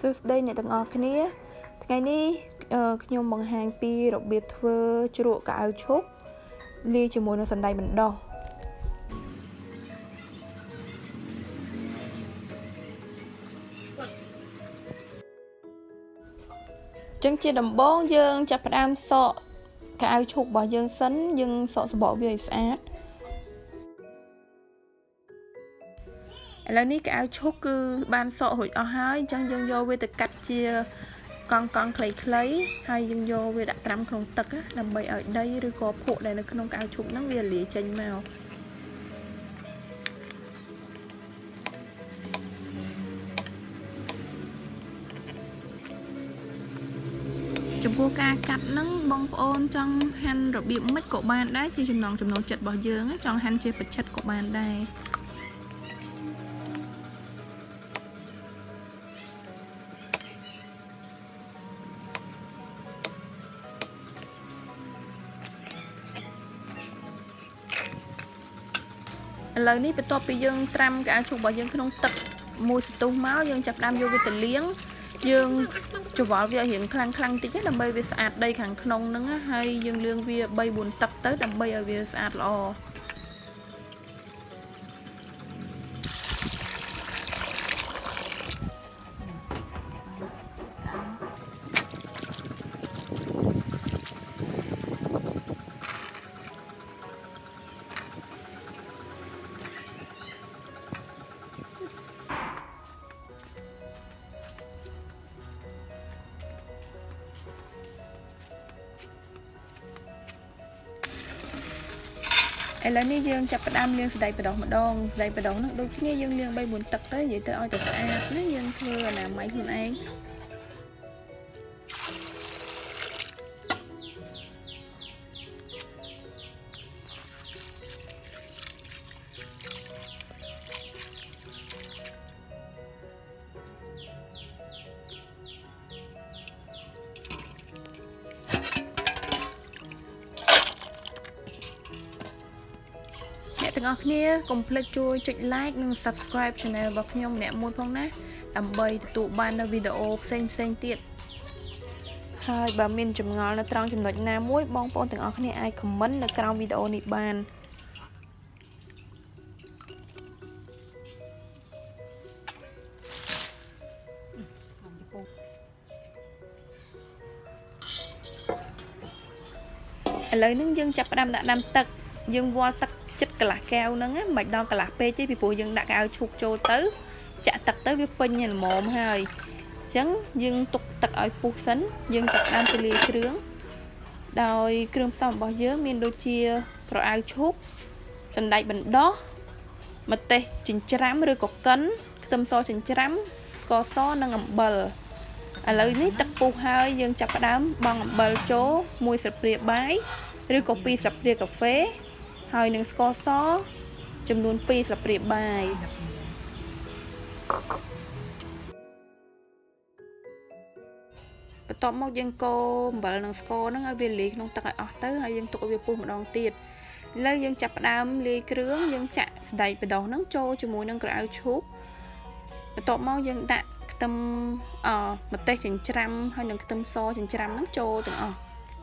សួស្តីអ្នកទាំងអស់គ្នាថ្ងៃនេះខ្ញុំបង្ហាញពីរបៀបធ្វើជ្រក់កៅអៅឈូកលាយជាមួយនឹងសណ្តែកបណ្ដុះចឹងជាដំបូងយើងចាប់ផ្ដើមសកកៅអៅឈូករបស់យើងសិនយើងសកសំបកវាឲ្យស្អាតឥឡូវនេះកៅអៅឈូកគឺបានសករួចអស់ហើយអញ្ចឹងយើងយកវាទៅកាត់ជាកង់ខ្លីៗហើយយើងយកវាដាក់ត្រាំក្នុងទឹកដើម្បីឲ្យដីឬក៏ភក់ដែលនៅក្នុងកៅអៅឈូកហ្នឹងវាលាយចេញមកចំពោះការកាត់ហ្នឹងបងប្អូនចង់ហាន់របៀបម៉េចក៏បានដែរជាចំណង់ចំណូលចិត្តរបស់យើងចង់ហាន់ជាបច្ឆិតក៏បានដែរឥឡូវនេះបន្ទាប់ពីយើងត្រាំកៅអៅឈូករបស់យើងក្នុងទឹកមួយសន្ទុះមកយើងចាប់ផ្ដើមយកវាទៅលាងយើងច្រវល់វាឲ្យរៀងខ្លាំងតិចដើម្បីវាស្អាតដីខាងក្នុងហ្នឹងហើយយើងលាងវា 3-4 ទឹកទៅដើម្បីឲ្យវាស្អាតល្អឥឡូវនេះយើងចាប់ផ្ដើមលាងសណ្តែកបណ្ដុះម្ដងសណ្តែកបណ្ដុះហ្នឹងដូចគ្នាយើងលាង 3-4 ទឹកទៅនិយាយទៅឲ្យតែស្អាតណាយើងធ្វើអនាម័យខ្លួនឯងទាំងអស់គ្នាកុំភ្លេចជួយចុច like និង subscribe channel របស់ខ្ញុំម្នាក់មួយផងណាដើម្បីទទួលបាននូវវីដេអូផ្សេងទៀតហើយបើមានចម្ងល់នៅត្រង់ចំណុចណាមួយបងប្អូនទាំងអស់គ្នាអាច comment នៅក្រោមវីដេអូនេះបានឥឡូវនេះយើងចាប់ផ្ដើមដាក់ដាំទឹកយើងវាល់ទឹកចិត្តកន្លះកែវហ្នឹងមិនដល់កន្លះពេកទេពីព្រោះយើងដាក់កៅអៅឈូកចូលទៅចាក់ទឹកទៅវាពេញល្មមហើយអញ្ចឹងយើងទុកទឹកឲ្យពុះសិនយើងចាប់ផ្ដើមទៅលាយគ្រឿងដោយគ្រឿងផ្សំរបស់យើងមានដូចជាក្រអៅឈូកសណ្តែកបណ្ដុះម្ទេសចិញ្ច្រាំឬក៏កិនខ្ទឹមសចិញ្ច្រាំស្ករសនិងអំបិលឥឡូវនេះទឹកពុះហើយយើងចាប់ផ្ដើមបង់អំបិលចូល1ស្លាបព្រាបាយឬក៏2ស្លាបព្រាកាហ្វេហើយនឹងស្ករសចំនួន2ស្លាបព្រាបាយបន្ទាប់មកយើងកូរអំបិលនិងស្ករហ្នឹងឲ្យវាលាយក្នុងទឹកឲ្យអស់ទៅហើយយើងទុកឲ្យវាពុះម្ដងទៀតឥឡូវយើងចាប់ផ្ដើមលាយគ្រឿងយើងចាក់សណ្តែកបណ្ដុះហ្នឹងចូលជាមួយនឹងក្រអៅឈូកបន្ទាប់មកយើងដាក់ខ្ទឹមម្ទេសចិញ្ច្រាំហើយនឹងខ្ទឹមសចិញ្ច្រាំហ្នឹងចូលទាំងអស់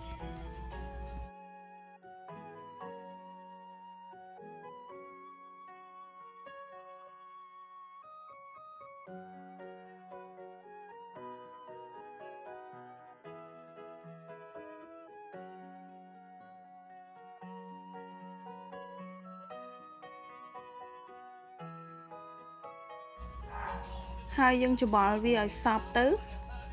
ហើយយើងច្របល់វាឲ្យសព្វទៅឥឡូវ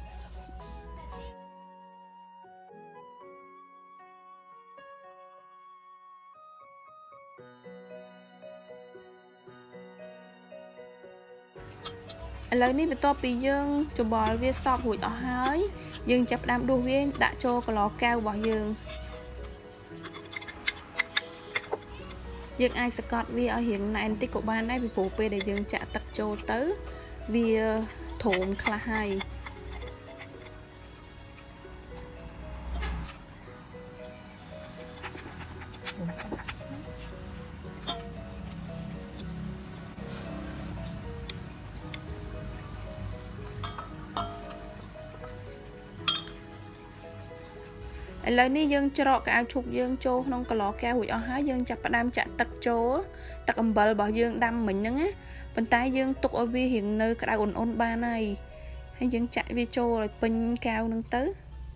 នេះបន្ទាប់ពីយើងច្របល់វាសព្វរួចអស់ហើយយើងចាប់ផ្ដើមដួសវាដាក់ចូលកន្លកែវរបស់យើងអាចសកត់វាឲ្យរៀងណែនតិចក៏បានដែរពីព្រោះពេលដែលយើងចាក់ទឹកចូលទៅវាធំខ្លះហើយ ឥឥឡូវនេះយើងច្រកកៅអៅឈូកយើងចូលក្នុងកន្លកែវរួចអស់ហើយយើងចាប់ផ្ដើមចាក់ទឹកចូលទឹកអំបិលរបស់យើងដាំមិញហ្នឹងណាប៉ុន្តែយើងទុកឲ្យវារៀងនៅក្តៅអ៊ុនៗបានហើយយើងចាក់វាចូលឲ្យពេញកែវហ្នឹងទៅ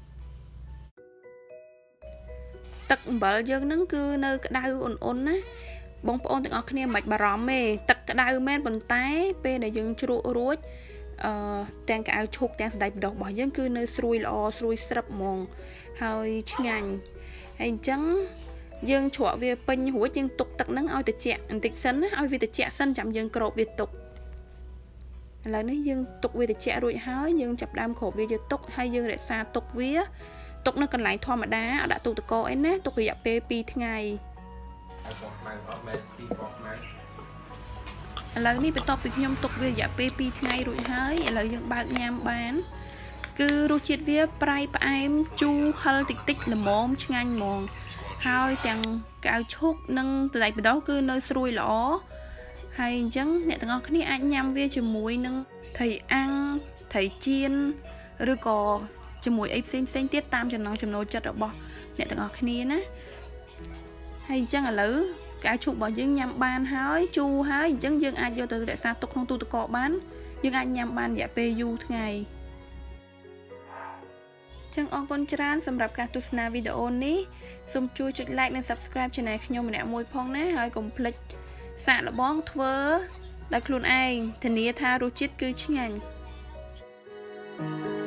ទឹកអំបិលយើងហ្នឹងគឺនៅក្តៅអ៊ុនៗណាបងប្អូនទាំងអស់គ្នាមិនបាច់បារម្ភទេទឹកក្តៅមែនប៉ុន្តែពេលដែលយើងជ្រក់រួចទាំងកៅអៅឈូកទាំងសណ្តែកបដោះរបស់យើងគឺនៅស្រួយល្អស្រួយស្រឹបហ្មងហើយឆ្ងាញ់ហើយអញ្ចឹងយើងជ្រក់វាពេញរួចយើងទុកទឹកហ្នឹងឲ្យត្រជាក់បន្តិចសិនណាឲ្យវាត្រជាក់សិនចាំយើងគ្របវាទុកឥឡូវនេះយើងទុកវាត្រជាក់រួចហើយយើងចាប់ផ្ដើមគ្របវាយកទុកហើយយើងរក្សាទុកវាទុកនៅកន្លែងធម្មតាអត់ដាក់ទូទឹកកកអីណាទុករយៈពេល2ថ្ងៃឥឡូវនេះបន្ទាប់ពីខ្ញុំទុកវារយៈពេល2ថ្ងៃរួចហើយឥឡូវយើងបើកញ៉ាំបានគឺរសជាតិវាប្រៃផ្អែមជូរហឹរតិចតិចល្មមឆ្ងាញ់ហ្មងហើយទាំងកៅអៅឈូកនិងសណ្តែកបដោះគឺនៅស្រួយល្អហើយអញ្ចឹងអ្នកទាំងអស់គ្នាអាចញ៉ាំវាជាមួយនឹងត្រីអាំងត្រីចៀនឬក៏ជាមួយអីផ្សេងទៀតតាមចំណង់ចំណូលចិត្តរបស់អ្នកទាំងអស់គ្នាណាហើយអញ្ចឹងឥឡូវកៅអៅឈូករបស់យើងញ៉ាំបានហើយជូរហើយអញ្ចឹងយើងអាចយកទៅរក្សាទុកក្នុងទូទឹកកកបានយើងអាចញ៉ាំបានរយៈពេលយូរថ្ងៃចឹងអរគុណច្រើនសម្រាប់ការទស្សនាវីដេអូនេះសូមជួយចុច like និង subscribe Channel ខ្ញុំម្នាក់មួយផងណាហើយកុំភ្លេចសាកល្បងធ្វើដោយខ្លួនឯងធានាថារសជាតិគឺឆ្ងាញ់